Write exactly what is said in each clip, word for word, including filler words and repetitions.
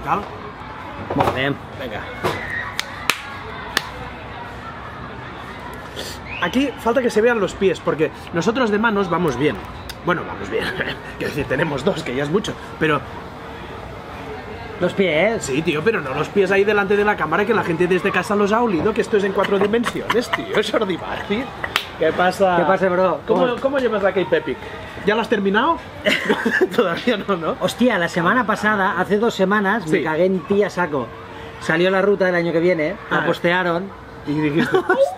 Cal? Molt bé. Venga. Aquí falta que se vean los pies, porque nosotros de manos vamos bien. Bueno, vamos bien. Quiero decir, tenemos dos, que ya es mucho. Pero... Los pies. Sí, tío, pero no los pies ahí delante de la cámara, que la gente desde casa los ha olido, que esto es en cuatro dimensiones, tío. Jordi Martí. ¿Qué pasa? ¿Qué pasa, bro? ¿Cómo, ¿Cómo? ¿Cómo llevas la Cape Epic? ¿Ya lo has terminado? Todavía no, ¿no? Hostia, la semana pasada, hace dos semanas, Sí. me cagué en ti a saco. Salió la ruta del año que viene, la Ah. postearon. Y dijiste...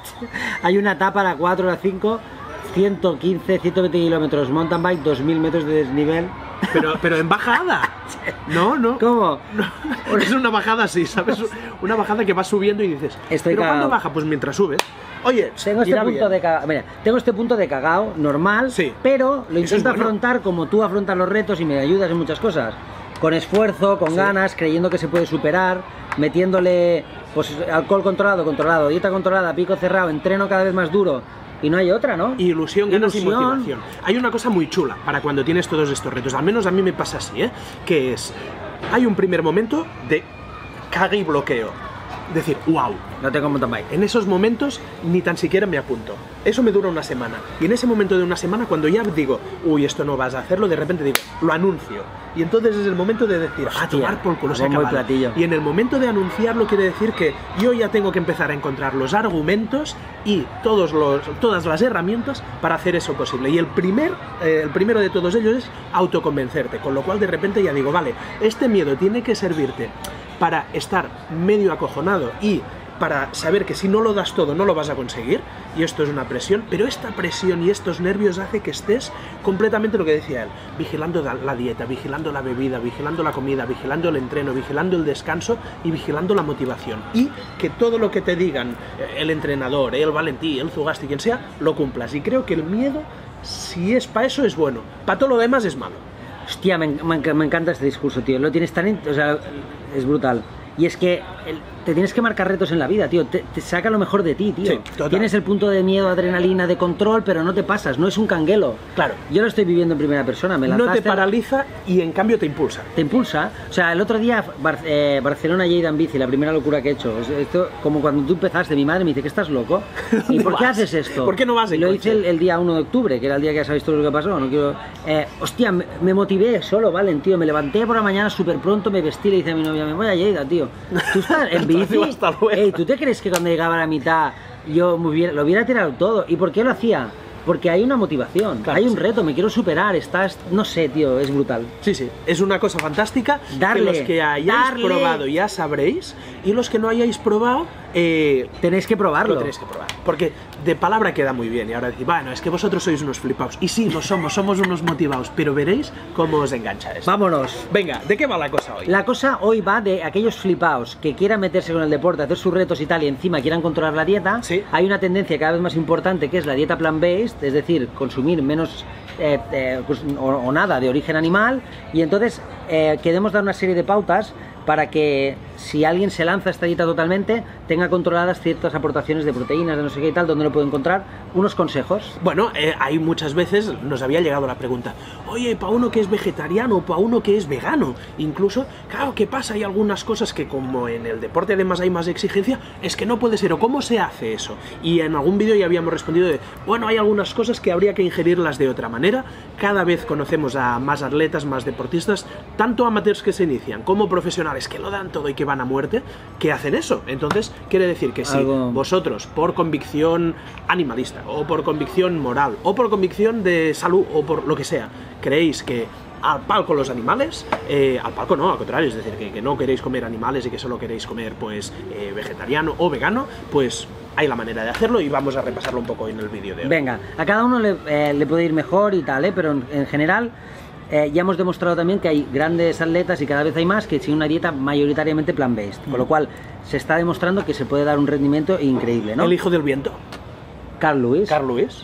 Hay una etapa, la cuatro, la cinco, ciento quince, ciento veinte kilómetros, mountain bike, dos mil metros de desnivel. Pero, pero en bajada. No, no. ¿Cómo? No, es una bajada así, ¿sabes? Una bajada que va subiendo y dices, Estoy ¿pero cagado. cuándo baja? Pues mientras subes. Oye, Tengo este irá punto bien. de cagao, mira, tengo este punto de cagao normal, Sí. pero lo Eso es intento bueno. afrontar como tú afrontas los retos y me ayudas en muchas cosas. Con esfuerzo, con Sí. ganas, creyendo que se puede superar, metiéndole pues alcohol controlado, controlado, dieta controlada, pico cerrado, entreno cada vez más duro. Y no hay otra, ¿no? Ilusión, ganas y Ilusión. motivación. Hay una cosa muy chula para cuando tienes todos estos retos, al menos a mí me pasa así, ¿eh? Que es, hay un primer momento de cague y bloqueo. Decir, wow. No tengo mountain bike. En esos momentos ni tan siquiera me apunto. Eso me dura una semana. Y en ese momento de una semana, cuando ya digo, uy, esto no vas a hacerlo, de repente digo, lo anuncio. Y entonces es el momento de decir, a tomar por culo, se ha bombo y acabado. platillo. Y en el momento de anunciarlo quiere decir que yo ya tengo que empezar a encontrar los argumentos y todos los, todas las herramientas para hacer eso posible. Y el, primer, eh, el primero de todos ellos es autoconvencerte. Con lo cual de repente ya digo, vale, este miedo tiene que servirte para estar medio acojonado y para saber que si no lo das todo no lo vas a conseguir, y esto es una presión, pero esta presión y estos nervios hace que estés completamente, lo que decía él, vigilando la dieta, vigilando la bebida, vigilando la comida, vigilando el entreno, vigilando el descanso y vigilando la motivación, y que todo lo que te digan el entrenador, el Valentí, el Zugasti, quien sea, lo cumplas. Y creo que el miedo, si es para eso, es bueno, para todo lo demás es malo. Hostia, me, me, me encanta este discurso, tío. Lo tienes tan... in- O sea, es brutal. Y es que el- te tienes que marcar retos en la vida, tío. Te, te saca lo mejor de ti, tío. Sí, total. Tienes el punto de miedo, adrenalina, de control, pero no te pasas. No es un canguelo. Claro. Yo lo estoy viviendo en primera persona. Me No te lanzaste- paraliza y en cambio te impulsa. Te impulsa. O sea, el otro día, Bar- eh, Barcelona Lleida en bici, la primera locura que he hecho. Es- Esto, como cuando tú empezaste, mi madre me dice que estás loco. ¿Y ¿Dónde por qué vas? haces esto? ¿Por qué no vas en Y lo coche? hice el, el día uno de octubre, que era el día que ya sabéis todo lo que pasó. No quiero... eh, hostia, me, me motivé solo, ¿vale, tío? Me levanté por la mañana súper pronto, me vestí, le dije a mi novia, me voy a Lleida, tío. Tú estás en bici. Hasta luego. Ey, ¿tú te crees que cuando llegaba a la mitad yo me hubiera- lo hubiera tirado todo? ¿Y por qué lo hacía? Porque hay una motivación, Claro, hay un sí. reto, me quiero superar, estás, no sé, tío, es brutal. Sí, sí, es una cosa fantástica. Darle, que los que hayáis darle. probado ya sabréis, y los que no hayáis probado, eh, Tenéis que probarlo. lo tenéis que probar. Porque de palabra queda muy bien, y ahora decís, bueno, es que vosotros sois unos flipaos. Y sí, lo somos, somos unos motivados, pero veréis cómo os engancha esto. Vámonos. Venga, ¿de qué va la cosa hoy? La cosa hoy va de aquellos flipaos que quieran meterse con el deporte, hacer sus retos y tal, y encima quieran controlar la dieta. Sí. Hay una tendencia cada vez más importante que es la dieta plant-based, es decir, consumir menos eh, eh, pues, o, o nada de origen animal, y entonces eh, queremos dar una serie de pautas para que si alguien se lanza a esta dieta totalmente, tenga controladas ciertas aportaciones de proteínas, de no sé qué y tal, donde lo puede encontrar, unos consejos. Bueno, eh, hay muchas veces, nos había llegado la pregunta, oye, para uno que es vegetariano, para uno que es vegano, incluso, claro, ¿qué pasa? Hay algunas cosas que como en el deporte además hay más exigencia, es que no puede ser, o cómo se hace eso. Y en algún vídeo ya habíamos respondido de, bueno, hay algunas cosas que habría que ingerirlas de otra manera. Cada vez conocemos a más atletas, más deportistas, tanto amateurs que se inician, como profesionales que lo dan todo y que van a muerte, que hacen eso. Entonces, quiere decir que si Algo... vosotros, por convicción animalista, o por convicción moral, o por convicción de salud, o por lo que sea, creéis que al palco los animales, eh, al palco no, al contrario, es decir, que, que no queréis comer animales y que solo queréis comer pues eh, vegetariano o vegano, pues hay la manera de hacerlo y vamos a repasarlo un poco en el vídeo de hoy. Venga, a cada uno le, eh, le puede ir mejor y tal, ¿eh? Pero en, en general eh, ya hemos demostrado también que hay grandes atletas y cada vez hay más que siguen una dieta mayoritariamente plant-based, con lo cual se está demostrando que se puede dar un rendimiento increíble, ¿no? El hijo del viento, Carl Lewis, Carl Lewis.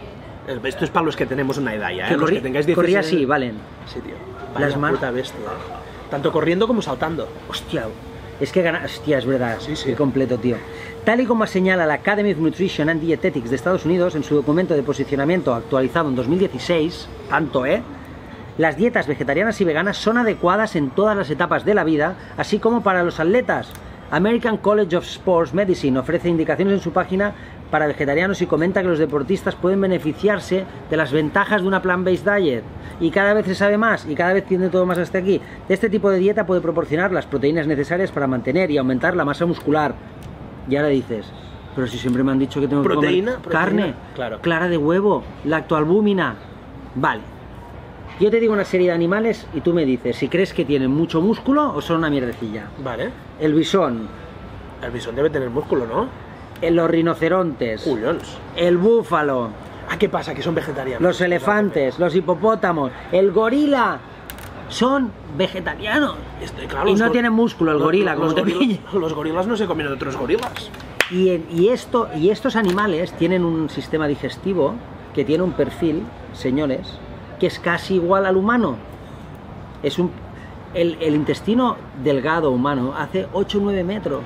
Esto es para los que tenemos una edad ya, ¿eh? que Los corri- que tengáis dieciséis corría así, valen. Sí, tío. Las Vaya man- puta bestia, ¿eh? Tanto corriendo como saltando. Hostia, es que gana... Hostia, es verdad, Sí, sí. qué completo, tío. Tal y como señala la Academy of Nutrition and Dietetics de Estados Unidos en su documento de posicionamiento actualizado en dos mil dieciséis, tanto, ¿eh? Las dietas vegetarianas y veganas son adecuadas en todas las etapas de la vida, así como para los atletas. American College of Sports Medicine ofrece indicaciones en su página para vegetarianos y comenta que los deportistas pueden beneficiarse de las ventajas de una plant-based diet. Y cada vez se sabe más y cada vez tiende todo más hasta aquí. Este tipo de dieta puede proporcionar las proteínas necesarias para mantener y aumentar la masa muscular. Y ahora dices, pero si siempre me han dicho que tengo ¿Proteína? que comer carne, Proteína, claro. clara de huevo, lactoalbúmina. Vale. Yo te digo una serie de animales y tú me dices si crees que tienen mucho músculo o son una mierdecilla. Vale. El bisón, El bisón debe tener músculo, ¿no? el- los rinocerontes, Cuyons. el búfalo, ¿Ah, qué pasa? Que son vegetarianos. los elefantes, los hipopótamos, el gorila, son vegetarianos. Este, claro, Y los no gor- tienen músculo el los- gorila, los, como te gorilas, pille. los gorilas no se comen a otros gorilas. Y, en- y, esto, y estos animales tienen un sistema digestivo que tiene un perfil, señores, que es casi igual al humano. Es un, el, el intestino delgado humano hace ocho o nueve metros.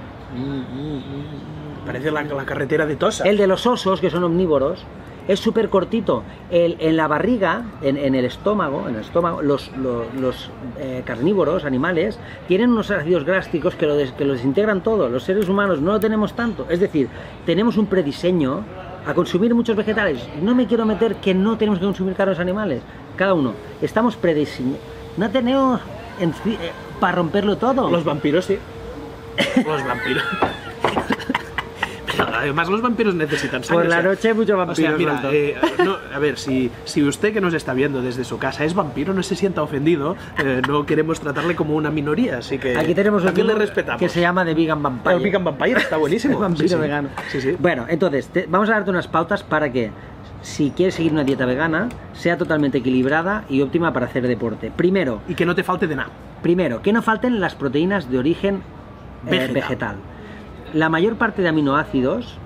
Parece la, la carretera de Tosa. El de los osos, que son omnívoros, es súper cortito. El, en la barriga, en, en el estómago, en el estómago los, los, los, eh, carnívoros, animales, tienen unos ácidos gástricos que lo, des, que lo desintegran todo. Los seres humanos no lo tenemos tanto. Es decir, tenemos un prediseño a consumir muchos vegetales. No me quiero meter que no tenemos que consumir carnes animales. Cada uno. Estamos prediseñados. No tenemos en, eh, para romperlo todo. Los vampiros, sí. Los vampiros. Pero además los vampiros necesitan sangre. Por la o sea, noche mucho vampiro O sea, mira, suelto. eh, no, a ver, si, si usted que nos está viendo desde su casa es vampiro, no se sienta ofendido. Eh, no queremos tratarle como una minoría, así que Aquí tenemos un también le tipo respetamos. que se llama The Vegan Vampire. El Vegan Vampire está buenísimo. Vampiro Sí, sí. vegano. Sí, sí. Bueno, entonces, te- vamos a darte unas pautas para que, si quieres seguir una dieta vegana, sea totalmente equilibrada y óptima para hacer deporte. Primero, Y que no te falte de nada. primero, que no falten las proteínas de origen eh, Vegetal. vegetal. La mayor parte de aminoácidos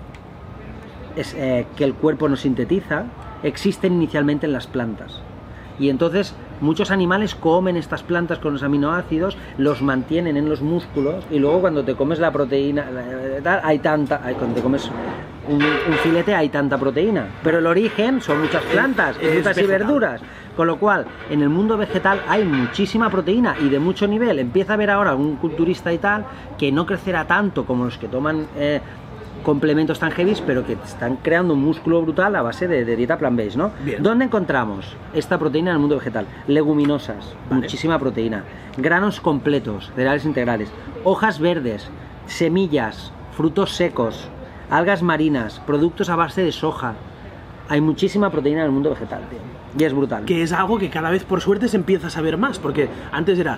es, eh, que el cuerpo no sintetiza existen inicialmente en las plantas. Y entonces muchos animales comen estas plantas con los aminoácidos, los mantienen en los músculos y luego cuando te comes la proteína, la- tal, hay tanta, hay- cuando te comes un, un filete hay tanta proteína, pero el origen son muchas plantas, Es frutas y vegetal. verduras, con lo cual en el mundo vegetal hay muchísima proteína y de mucho nivel. Empieza a ver ahora un culturista y tal que no crecerá tanto como los que toman eh, complementos tan heavy, pero que están creando un músculo brutal a base de, de dieta plant-based, ¿no? Bien. ¿Dónde encontramos esta proteína en el mundo vegetal? Leguminosas, Vale. muchísima proteína, granos completos, cereales integrales, hojas verdes, semillas, frutos secos, algas marinas, productos a base de soja. Hay muchísima proteína en el mundo vegetal, tío. Y es brutal. Que es algo que cada vez por suerte se empieza a saber más, porque antes era,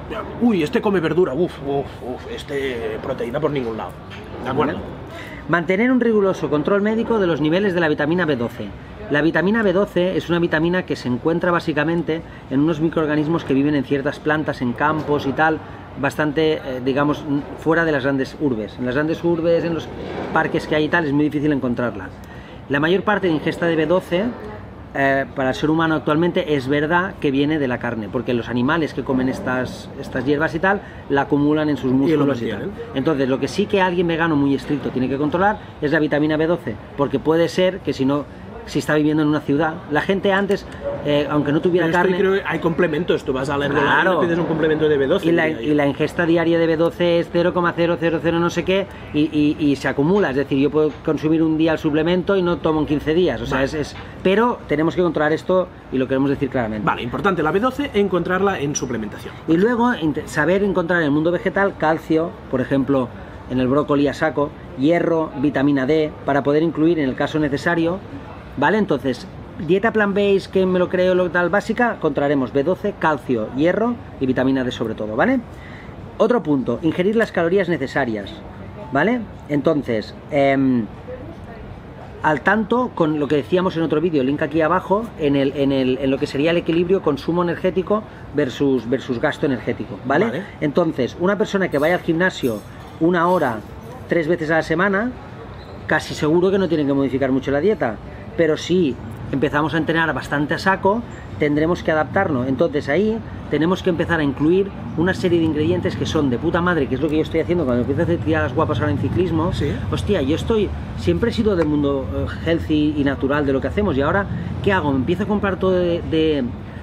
uy, este come verdura, uff, uff, uff, este proteína por ningún lado. ¿De acuerdo? Vale. Mantener un riguroso control médico de los niveles de la vitamina B doce. La vitamina B doce es una vitamina que se encuentra básicamente en unos microorganismos que viven en ciertas plantas, en campos y tal, bastante, eh, digamos, fuera de las grandes urbes. En las grandes urbes, en los parques que hay y tal, es muy difícil encontrarla. La mayor parte de ingesta de B doce eh, para el ser humano actualmente es verdad que viene de la carne, porque los animales que comen estas, estas hierbas y tal la acumulan en sus músculos y, tal. mantienen. Entonces, lo que sí que alguien vegano muy estricto tiene que controlar es la vitamina B doce, porque puede ser que si no, si está viviendo en una ciudad, la gente antes, eh, aunque no tuviera Pero esto carne... creo que hay complementos, tú vas a la herbolaria Claro. y pides un complemento de B doce. Y la, diría yo. y la ingesta diaria de B doce es cero coma cero cero cero no sé qué y, y- y se acumula, es decir, yo puedo consumir un día el suplemento y no tomo en quince días, o sea, Vale. es, es- pero tenemos que controlar esto y lo queremos decir claramente. Vale, importante la B doce, encontrarla en suplementación. Y luego int- saber encontrar en el mundo vegetal calcio, por ejemplo, en el brócoli a saco, hierro, vitamina D, para poder incluir en el caso necesario, ¿vale? Entonces, dieta plant-based, que me lo creo, lo tal básica, encontraremos B doce, calcio, hierro y vitamina D sobre todo, ¿vale? Otro punto, ingerir las calorías necesarias, ¿vale? Entonces, em, al tanto con lo que decíamos en otro vídeo, link aquí abajo, en, el, en, el, en lo que sería el equilibrio consumo energético versus, versus gasto energético, ¿vale? Vale. Entonces, una persona que vaya al gimnasio una hora, tres veces a la semana, casi seguro que no tienen que modificar mucho la dieta, pero si empezamos a entrenar bastante a saco, tendremos que adaptarnos. Entonces ahí tenemos que empezar a incluir una serie de ingredientes que son de puta madre, que es lo que yo estoy haciendo cuando empiezo a hacer tiradas guapas ahora en ciclismo. Sí. Hostia, yo estoy, siempre he sido del mundo eh, healthy y natural de lo que hacemos, y ahora, ¿qué hago? Me empiezo a comprar todo de, de,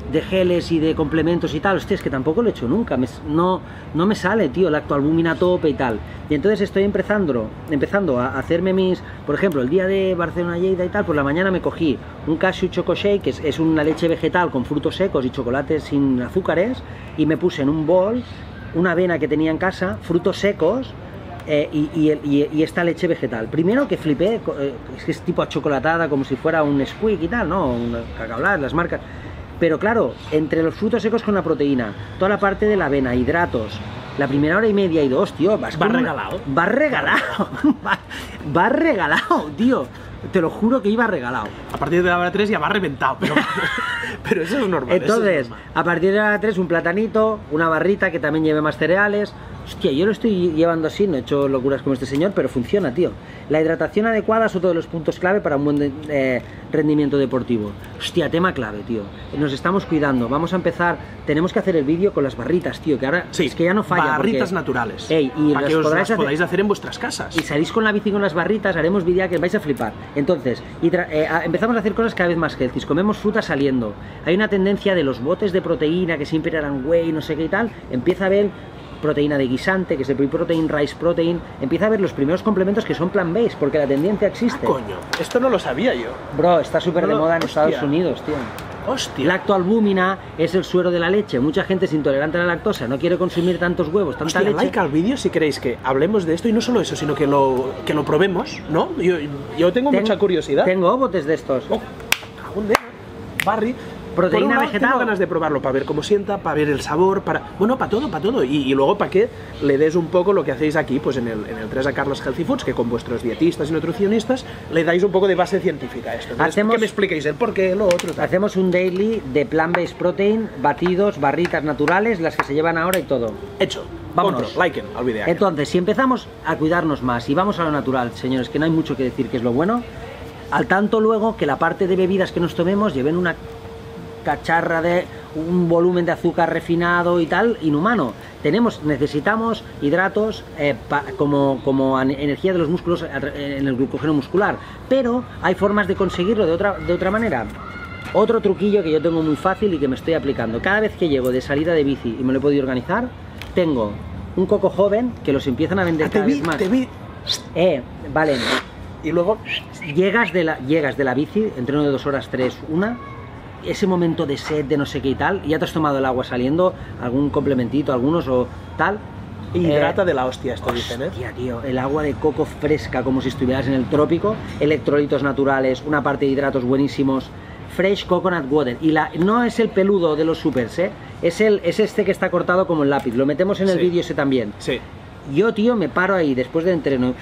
de geles y de complementos y tal, hostia, es que tampoco lo he hecho nunca, me, no, no me sale, tío, la actualbúmina a tope y tal. Y entonces estoy empezando, empezando a hacerme mis, por ejemplo, el día de Barcelona-Lleida y tal, por la mañana me cogí un cashew choco shake, que es, es una leche vegetal con frutos secos y chocolates sin azúcares, y me puse en un bol una avena que tenía en casa, frutos secos, Eh, y, y, y, y esta leche vegetal. Primero que flipé, eh, es que es tipo achocolatada, como si fuera un Squeak y tal, ¿no? Un Cacaolat, las marcas. Pero claro, entre los frutos secos con la proteína, toda la parte de la avena, hidratos, la primera hora y media y dos, tío, vas Va como regalado. Una... Va regalado. va, va regalado, tío. Te lo juro que iba regalado. A partir de la hora tres ya va reventado, pero, pero eso es normal. Entonces, es normal. a partir de la hora tres un platanito, una barrita que también lleve más cereales. Hostia, yo lo estoy llevando así, no he hecho locuras como este señor, pero funciona, tío. La hidratación adecuada es otro de los puntos clave para un buen de, eh, rendimiento deportivo. Hostia, tema clave, tío. Nos estamos cuidando, vamos a empezar, tenemos que hacer el vídeo con las barritas, tío, que ahora sí, es que ya no falla. Barritas porque, naturales. Ey, y para las que os podráis las hacer, podáis hacer en vuestras casas. Y salís con la bici con las barritas, haremos vídeo que vais a flipar. Entonces, y eh, a, empezamos a hacer cosas cada vez más healthy, comemos fruta saliendo. Hay una tendencia de los botes de proteína que siempre eran whey, no sé qué y tal, empieza a haber proteína de guisante, que es el Pre-Protein, Rice Protein, empieza a ver los primeros complementos que son plant-based, porque la tendencia existe. Ah, coño, esto no lo sabía yo. Bro, está súper No, de moda en hostia. Estados Unidos, tío. Hostia. Lactoalbúmina es el suero de la leche. Mucha gente es intolerante a la lactosa, no quiere consumir tantos huevos, tanta Hostia, leche. like al vídeo si queréis que hablemos de esto, y no solo eso, sino que lo, que lo probemos, ¿no? Yo, yo tengo Ten- mucha curiosidad. Tengo botes de estos. Oh, cagón de Barry. Proteína Por un lado, vegetal. Tengo ganas de probarlo para ver cómo sienta, para ver el sabor, para... Bueno, para todo, para todo. Y, y luego para que le des un poco lo que hacéis aquí, pues en el, en el tres A Carlos Healthy Foods, que con vuestros dietistas y nutricionistas le dais un poco de base científica a esto. Entonces, Hacemos- que me expliquéis el por qué, lo otro, tal. Hacemos un daily de plant-based protein, batidos, barritas naturales, las que se llevan ahora y todo. Hecho. Vámonos. Compro, liken al vídeo. Entonces, si empezamos a cuidarnos más y vamos a lo natural, señores, que no hay mucho que decir que es lo bueno, al tanto luego que la parte de bebidas que nos tomemos lleven una cacharra de un volumen de azúcar refinado y tal, inhumano. Tenemos, necesitamos hidratos eh, pa, como, como an- energía de los músculos eh, en el glucógeno muscular, pero hay formas de conseguirlo de otra, de otra manera. Otro truquillo que yo tengo muy fácil y que me estoy aplicando. Cada vez que llego de salida de bici y me lo he podido organizar, tengo un coco joven que los empiezan a vender Ah, te cada vi, vez más. te vi. Eh, vale. Y luego... Llegas de la, llegas de la bici, entreno de dos horas, tres, una, ese momento de sed, de no sé qué y tal, y ya te has tomado el agua saliendo, algún complementito, algunos o tal. Hidrata eh, de la hostia, esto dicen, ¿eh? Hostia, tío, el agua de coco fresca como si estuvieras en el trópico, electrolitos naturales, una parte de hidratos buenísimos, fresh coconut water, y la, no es el peludo de los supers, ¿eh? Es, el, es este que está cortado como el lápiz, lo metemos en el Sí. vídeo ese también. Sí. Yo, tío, me paro ahí después del entreno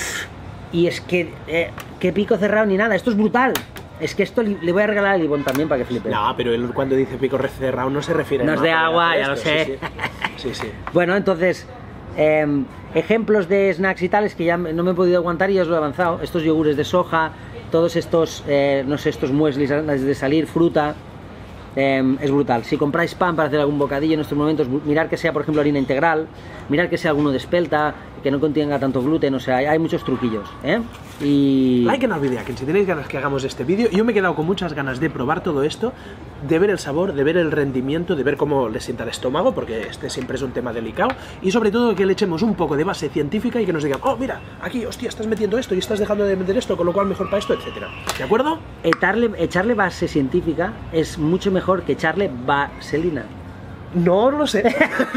y es que, eh, que pico cerrado ni nada, esto es brutal. Es que esto li- le voy a regalar a Libón también para que flipe. No, pero él cuando dice pico cerrado no se refiere No a es de nada agua, de ya lo esto, sé. Sí, sí. sí, sí. Bueno, entonces, eh, ejemplos de snacks y tales que ya me- no me he podido aguantar y ya os lo he avanzado. Estos yogures de soja, todos estos, eh, no sé, estos mueslis antes de salir, fruta. Eh, es brutal. Si compráis pan para hacer algún bocadillo en estos momentos, bu- mirar que sea, por ejemplo, harina integral, mirar que sea alguno de espelta, que no contenga tanto gluten, o sea, hay, hay muchos truquillos, ¿eh? Y... Like en el vídeo, que si tenéis ganas que hagamos este vídeo, yo me he quedado con muchas ganas de probar todo esto, de ver el sabor, de ver el rendimiento, de ver cómo le sienta el estómago, porque este siempre es un tema delicado, y sobre todo que le echemos un poco de base científica y que nos digan, oh, mira, aquí, hostia, estás metiendo esto y estás dejando de meter esto, con lo cual mejor para esto, etcétera. ¿De acuerdo? Echarle, echarle base científica es mucho mejor que echarle vaselina. No lo sé.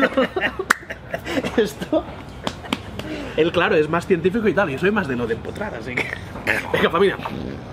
Esto... Él, claro, es más científico y tal, y yo soy más de lo de empotrar, así que... Venga, familia.